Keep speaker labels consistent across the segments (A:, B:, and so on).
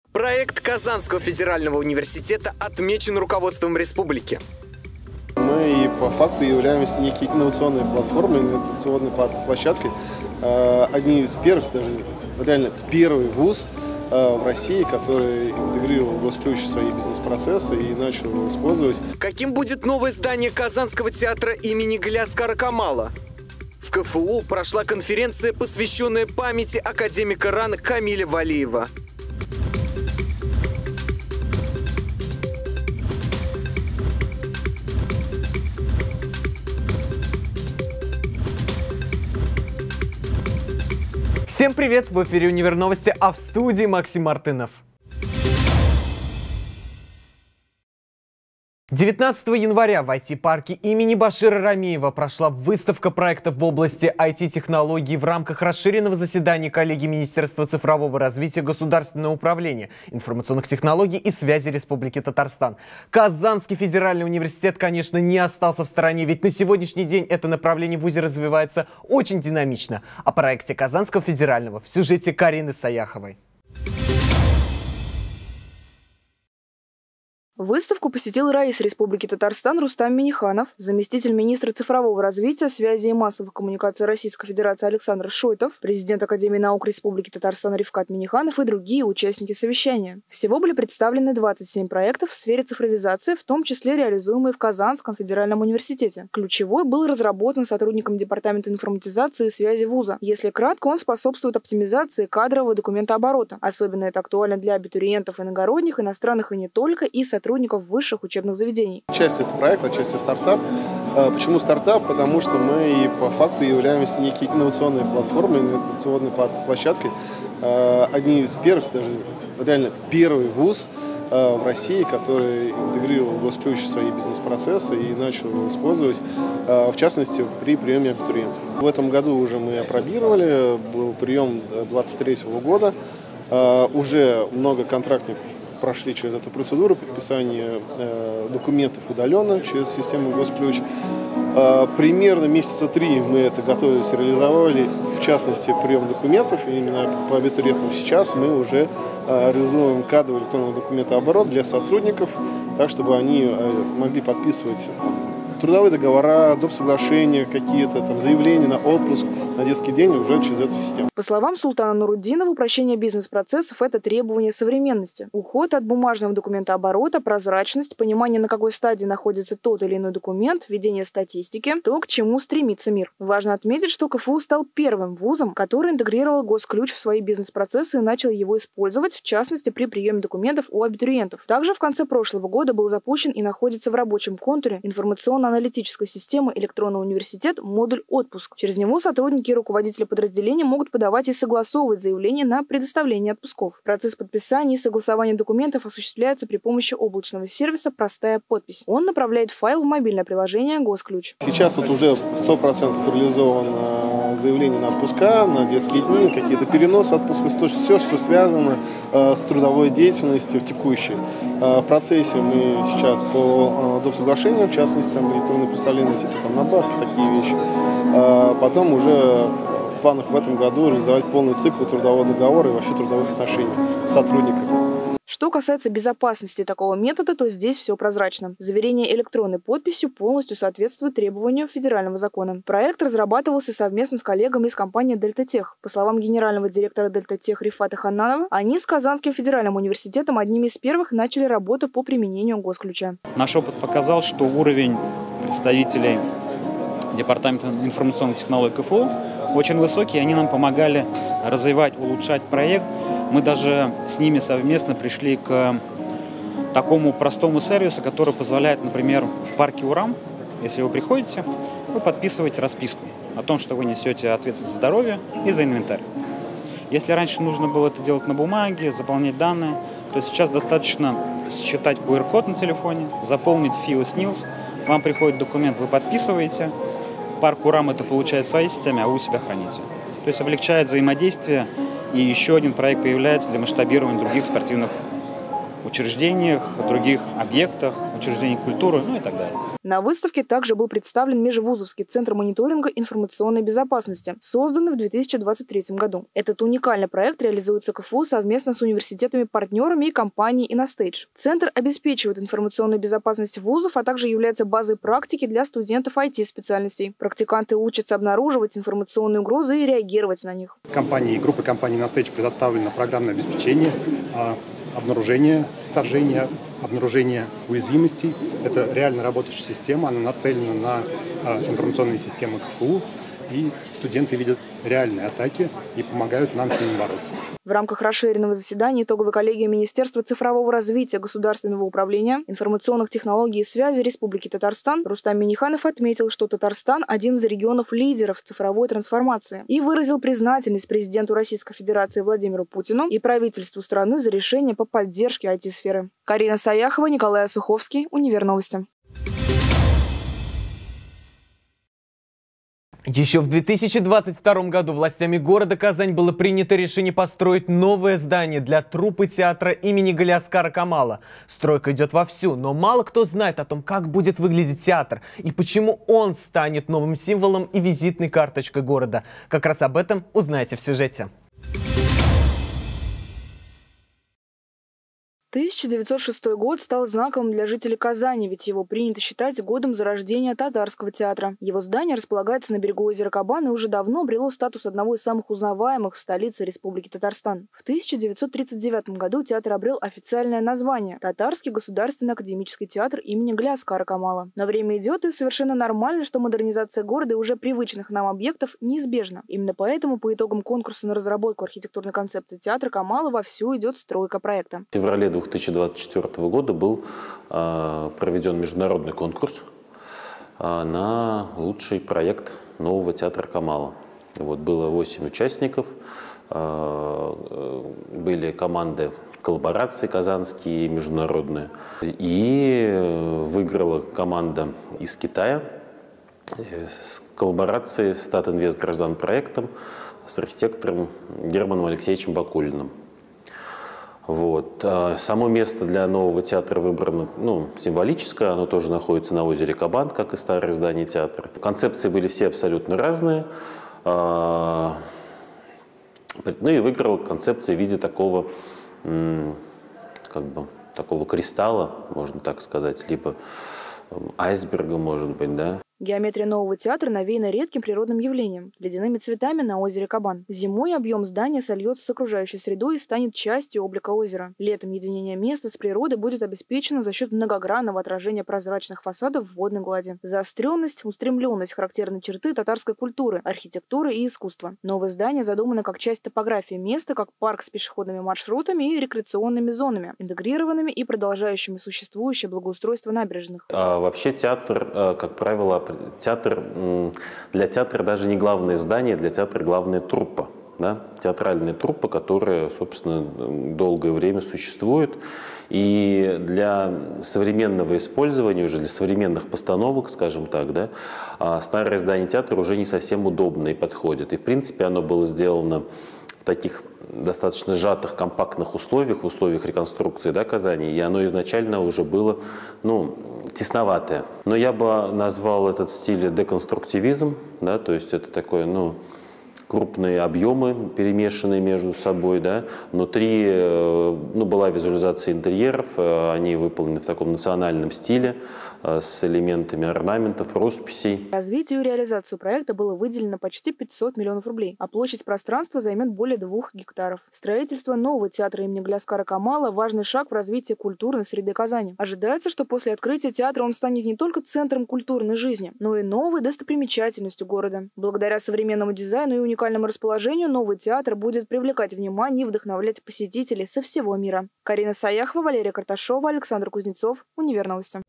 A: Проект Казанского федерального университета отмечен руководством республики.
B: Мы по факту являемся некой инновационной платформой, инновационной площадкой. Одни из первых, даже реально первый вуз в России, который интегрировал Госключ в свои бизнес-процессы и начал его использовать.
A: Каким будет новое здание Казанского театра имени Галиаскара Камала? В КФУ прошла конференция, посвященная памяти академика РАН Камиля Валиева. Всем привет! В эфире «Универ Новости», а в студии Максим Мартынов. 19 января в IT-парке имени Башира Рамеева прошла выставка проектов в области IT-технологий в рамках расширенного заседания коллегии Министерства цифрового развития, государственного управления, информационных технологий и связи Республики Татарстан. Казанский федеральный университет, конечно, не остался в стороне, ведь на сегодняшний день это направление в вузе развивается очень динамично. О проекте Казанского федерального в сюжете Карины Саяховой.
C: Выставку посетил раис Республики Татарстан Рустам Минниханов, заместитель министра цифрового развития, связи и массовых коммуникаций Российской Федерации Александр Шойтов, президент Академии наук Республики Татарстан Рифкат Минниханов и другие участники совещания. Всего были представлены 27 проектов в сфере цифровизации, в том числе реализуемые в Казанском федеральном университете. Ключевой был разработан сотрудником Департамента информатизации и связи вуза. Если кратко, он способствует оптимизации кадрового документооборота. Особенно это актуально для абитуриентов иногородних, иностранных и не только, и сотрудников высших учебных заведений.
B: Часть это проект, а часть стартап. Почему стартап? Потому что мы по факту являемся некой инновационной платформой, инновационной площадкой. Одни из первых, даже реально первый вуз в России, который интегрировал Госключ в свои бизнес-процессы и начал его использовать, в частности, при приеме абитуриентов. В этом году уже мы апробировали, был прием 2023 года, уже много контрактников прошли через эту процедуру подписания документов удаленно через систему Госключ. Примерно месяца 3 мы это готовились, реализовали, в частности, прием документов. И именно по абитуриентам сейчас мы уже реализуем кадровый электронный документооборот для сотрудников, так, чтобы они могли подписывать трудовые договора, доп. Соглашения, какие-то там заявления на отпуск, на детский день уже через эту систему.
C: По словам Султана Нуруддинова, упрощение бизнес-процессов – это требование современности. Уход от бумажного документооборота, прозрачность, понимание, на какой стадии находится тот или иной документ, ведение статистики – то, к чему стремится мир. Важно отметить, что КФУ стал первым вузом, который интегрировал Госключ в свои бизнес-процессы и начал его использовать, в частности, при приеме документов у абитуриентов. Также в конце прошлого года был запущен и находится в рабочем контуре информационно-аналитической системы электронного университета модуль «Отпуск». Через него сотрудники и руководители подразделения могут подавать и согласовывать заявления на предоставление отпусков. Процесс подписания и согласования документов осуществляется при помощи облачного сервиса «Простая подпись». Он направляет файл в мобильное приложение «Госключ».
B: Сейчас вот уже 100% реализовано заявление на отпуска, на детские дни, какие-то переносы отпусков, все, что связано с трудовой деятельностью текущей. В процессе мы сейчас по доп. Соглашению, в частности, там электронное представление, всякие там надбавки, такие вещи. Потом уже в планах в этом году реализовать полный цикл трудового договора и вообще трудовых отношений с сотрудниками.
C: Что касается безопасности такого метода, то здесь все прозрачно. Заверение электронной подписью полностью соответствует требованиям федерального закона. Проект разрабатывался совместно с коллегами из компании «Дельтатех». По словам генерального директора «Дельтатех» Рифата Ханнанова, они с Казанским федеральным университетом одними из первых начали работу по применению Госключа.
D: Наш опыт показал, что уровень представителей Департамента информационных технологий КФУ очень высокий, они нам помогали развивать, улучшать проект. Мы даже с ними совместно пришли к такому простому сервису, который позволяет, например, в парке УРАМ, если вы приходите, вы подписываете расписку о том, что вы несете ответственность за здоровье и за инвентарь. Если раньше нужно было это делать на бумаге, заполнять данные, то сейчас достаточно считать QR-код на телефоне, заполнить ФИО СНИЛС, вам приходит документ, вы подписываете, парк УРАМ это получает в своей системе, а вы у себя храните. То есть облегчает взаимодействие, и еще один проект появляется для масштабирования других спортивных учреждениях, других объектах, учреждений культуры, ну и так далее.
C: На выставке также был представлен Межвузовский центр мониторинга информационной безопасности, созданный в 2023 году. Этот уникальный проект реализуется КФУ совместно с университетами-партнерами и компанией «Инностейдж». Центр обеспечивает информационную безопасность вузов, а также является базой практики для студентов IT-специальностей. Практиканты учатся обнаруживать информационные угрозы и реагировать на них.
E: Группы компаний «Инностейдж» предоставлено программное обеспечение, обнаружение вторжения, обнаружение уязвимостей. Это реально работающая система, она нацелена на информационные системы КФУ, и студенты видят реальные атаки и помогают нам с ними бороться.
C: В рамках расширенного заседания итоговой коллегии Министерства цифрового развития государственного управления, информационных технологий и связи Республики Татарстан Рустам Минниханов отметил, что Татарстан – один из регионов-лидеров цифровой трансформации и выразил признательность президенту Российской Федерации Владимиру Путину и правительству страны за решение по поддержке IT-сферы. Карина Саяхова, Николай Суховский, Универновости.
A: Еще в 2022 году властями города Казань было принято решение построить новое здание для труппы театра имени Галиаскара Камала. Стройка идет вовсю, но мало кто знает о том, как будет выглядеть театр и почему он станет новым символом и визитной карточкой города. Как раз об этом узнаете в сюжете.
C: 1906 год стал знаковым для жителей Казани, ведь его принято считать годом зарождения татарского театра. Его здание располагается на берегу озера Кабан и уже давно обрело статус одного из самых узнаваемых в столице Республики Татарстан. В 1939 году театр обрел официальное название – Татарский государственный академический театр имени Галиаскара Камала. Но время идет, и совершенно нормально, что модернизация города и уже привычных нам объектов неизбежна. Именно поэтому по итогам конкурса на разработку архитектурной концепции театра Камала вовсю идет стройка проекта.
F: В феврале 2024 года был проведен международный конкурс на лучший проект нового театра Камала. Было 8 участников, были команды коллаборации казанские и международные. И выиграла команда из Китая с коллаборацией с Татинвест Гражданпроектом с архитектором Германом Алексеевичем Бакулиным. Само место для нового театра выбрано символическое, оно тоже находится на озере Кабан, как и старое здание театра. Концепции были все абсолютно разные, и выиграла концепция в виде такого, такого кристалла, можно так сказать, либо айсберга, может быть, да.
C: Геометрия нового театра навеяна редким природным явлением – ледяными цветами на озере Кабан. Зимой объем здания сольется с окружающей средой и станет частью облика озера. Летом единение места с природой будет обеспечено за счет многогранного отражения прозрачных фасадов в водной глади. Заостренность, устремленность – характерные черты татарской культуры, архитектуры и искусства. Новое здание задумано как часть топографии места, как парк с пешеходными маршрутами и рекреационными зонами, интегрированными и продолжающими существующее благоустройство набережных.
F: Вообще театр, как правило, для театра даже не главное здание, для театра главная труппа. Да? Театральная труппа, которая, собственно, долгое время существует. И для современного использования, уже для современных постановок, скажем так, да, старое здание театра уже не совсем удобно и подходит. И, в принципе, оно было сделано в таких достаточно сжатых, компактных условиях, в условиях реконструкции, да, Казани, и оно изначально уже было, тесноватое. Но я бы назвал этот стиль деконструктивизм, да, то есть это такое, крупные объемы, перемешанные между собой, да. Внутри была визуализация интерьеров, они выполнены в таком национальном стиле, с элементами орнаментов, росписей.
C: Развитию и реализацию проекта было выделено почти 500 миллионов рублей, а площадь пространства займет более 2 гектаров. Строительство нового театра имени Галиаскара Камала – важный шаг в развитии культурной среды Казани. Ожидается, что после открытия театра он станет не только центром культурной жизни, но и новой достопримечательностью города. Благодаря современному дизайну и уникальному расположению новый театр будет привлекать внимание и вдохновлять посетителей со всего мира. Карина Саяхова, Валерия Карташова, Александр Кузнецов, Универновости.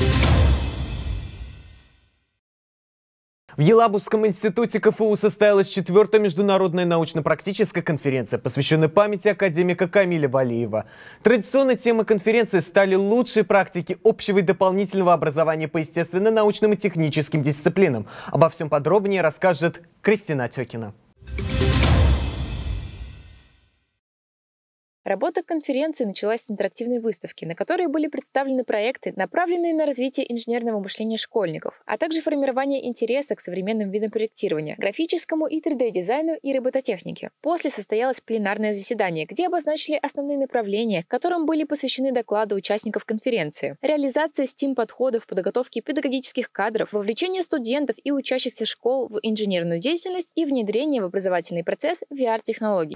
A: В Елабужском институте КФУ состоялась 4-я международная научно-практическая конференция, посвященная памяти академика Камиля Валиева. Традиционной темой конференции стали лучшие практики общего и дополнительного образования по естественно-научным и техническим дисциплинам. Обо всем подробнее расскажет Кристина Тёкина.
G: Работа конференции началась с интерактивной выставки, на которой были представлены проекты, направленные на развитие инженерного мышления школьников, а также формирование интереса к современным видам проектирования, графическому и 3D-дизайну и робототехнике. После состоялось пленарное заседание, где обозначили основные направления, которым были посвящены доклады участников конференции. Реализация STEAM-подходов в подготовке педагогических кадров, вовлечение студентов и учащихся школ в инженерную деятельность и внедрение в образовательный процесс VR-технологий.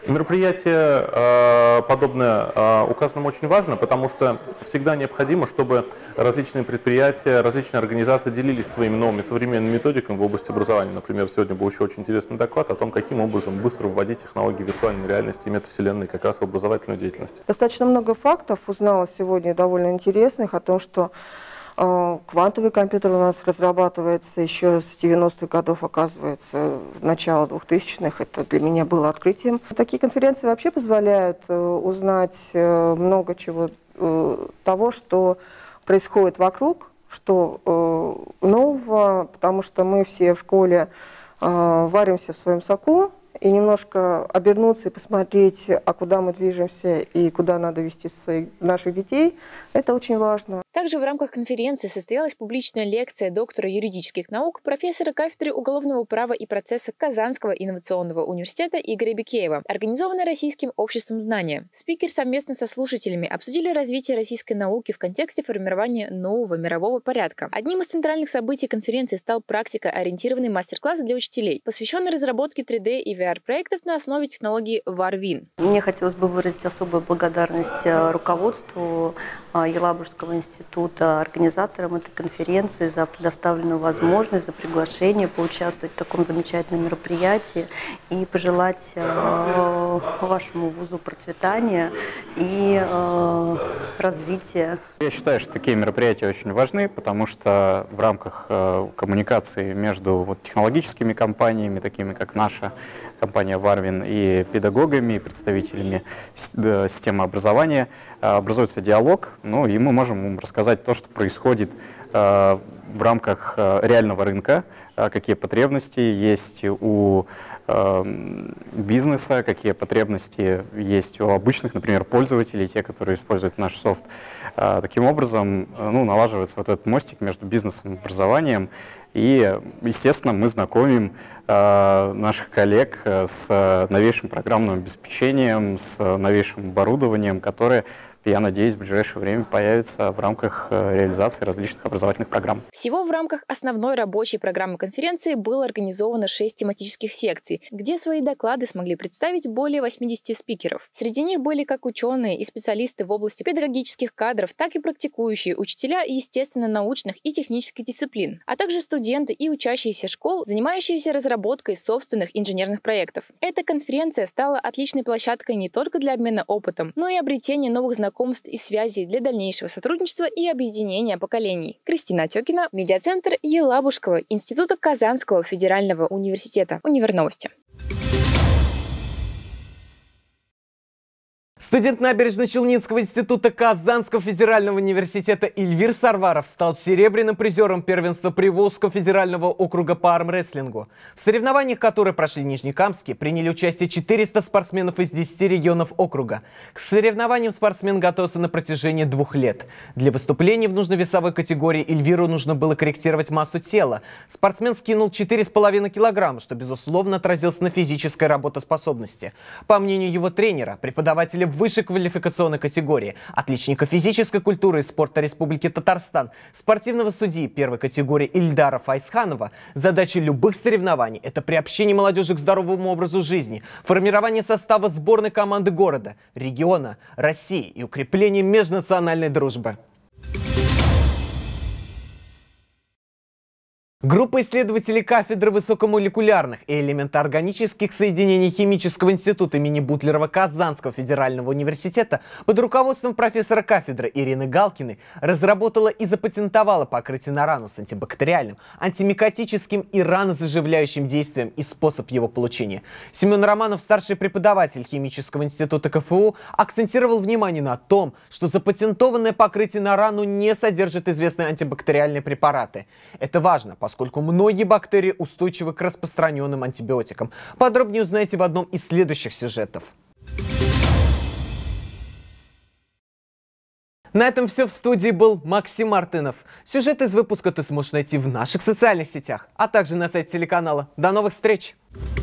H: Мероприятие подобное указанным очень важно, потому что всегда необходимо, чтобы различные предприятия, различные организации делились своими новыми современными методиками в области образования. Например, сегодня был еще очень интересный доклад о том, каким образом быстро вводить технологии виртуальной реальности и метавселенной как раз в образовательную деятельность.
I: Достаточно много фактов узнала сегодня довольно интересных о том, что квантовый компьютер у нас разрабатывается еще с 90-х годов, оказывается, в начало 2000-х. Это для меня было открытием. Такие конференции вообще позволяют узнать много чего того, что происходит вокруг, что нового, потому что мы все в школе варимся в своем соку, и немножко обернуться и посмотреть, а куда мы движемся и куда надо вести наших детей, это очень важно.
G: Также в рамках конференции состоялась публичная лекция доктора юридических наук, профессора кафедры уголовного права и процесса Казанского инновационного университета Игоря Бекеева, организованная Российским обществом знания. Спикер совместно со слушателями обсудили развитие российской науки в контексте формирования нового мирового порядка. Одним из центральных событий конференции стал практикоориентированный мастер-класс для учителей, посвященный разработке 3D и VR-проектов на основе технологии Warwin.
J: Мне хотелось бы выразить особую благодарность руководству Елабужского института, организаторам этой конференции за предоставленную возможность, за приглашение поучаствовать в таком замечательном мероприятии и пожелать вашему вузу процветания и развития.
D: Я считаю, что такие мероприятия очень важны, потому что в рамках коммуникации между технологическими компаниями, такими как наша компания Warwin, и педагогами, и представителями системы образования, образуется диалог, и мы можем им рассказать то, что происходит в рамках реального рынка, какие потребности есть у бизнеса, какие потребности есть у обычных, например, пользователей, те, которые используют наш софт. Таким образом, налаживается вот этот мостик между бизнесом и образованием. И, естественно, мы знакомим наших коллег с новейшим программным обеспечением, с новейшим оборудованием, которое, я надеюсь, в ближайшее время появится в рамках реализации различных образовательных программ.
G: Всего в рамках основной рабочей программы конференции было организовано 6 тематических секций, где свои доклады смогли представить более 80 спикеров. Среди них были как ученые и специалисты в области педагогических кадров, так и практикующие учителя естественно-научных и технических дисциплин, а также студенты и учащиеся школ, занимающиеся разработкой собственных инженерных проектов. Эта конференция стала отличной площадкой не только для обмена опытом, но и обретения новых знакомств и связей для дальнейшего сотрудничества и объединения поколений. Кристина Отекина, медиацентр Елабужского института Казанского федерального университета. Универновости.
A: Студент Набережно-Челнинского института Казанского федерального университета Эльвир Сарваров стал серебряным призером первенства Приволжского федерального округа по армрестлингу. В соревнованиях, которые прошли в Нижнекамске, приняли участие 400 спортсменов из 10 регионов округа. К соревнованиям спортсмен готовился на протяжении 2 лет. Для выступлений в нужной весовой категории Эльвиру нужно было корректировать массу тела. Спортсмен скинул 4,5 килограмма, что, безусловно, отразилось на физической работоспособности. По мнению его тренера, преподавателя высшей квалификационной категории, отличника физической культуры и спорта Республики Татарстан, спортивного судьи первой категории Ильдара Файсханова, задача любых соревнований – это приобщение молодежи к здоровому образу жизни, формирование состава сборной команды города, региона, России и укрепление межнациональной дружбы. Группа исследователей кафедры высокомолекулярных и элементоорганических соединений Химического института имени Бутлерова Казанского федерального университета под руководством профессора кафедры Ирины Галкиной разработала и запатентовала покрытие на рану с антибактериальным, антимикотическим и ранозаживляющим действием и способ его получения. Семен Романов, старший преподаватель Химического института КФУ, акцентировал внимание на том, что запатентованное покрытие на рану не содержит известные антибактериальные препараты. Это важно, поскольку многие бактерии устойчивы к распространенным антибиотикам. Подробнее узнаете в одном из следующих сюжетов. На этом все. В студии был Максим Мартынов. Сюжет из выпуска ты сможешь найти в наших социальных сетях, а также на сайте телеканала. До новых встреч!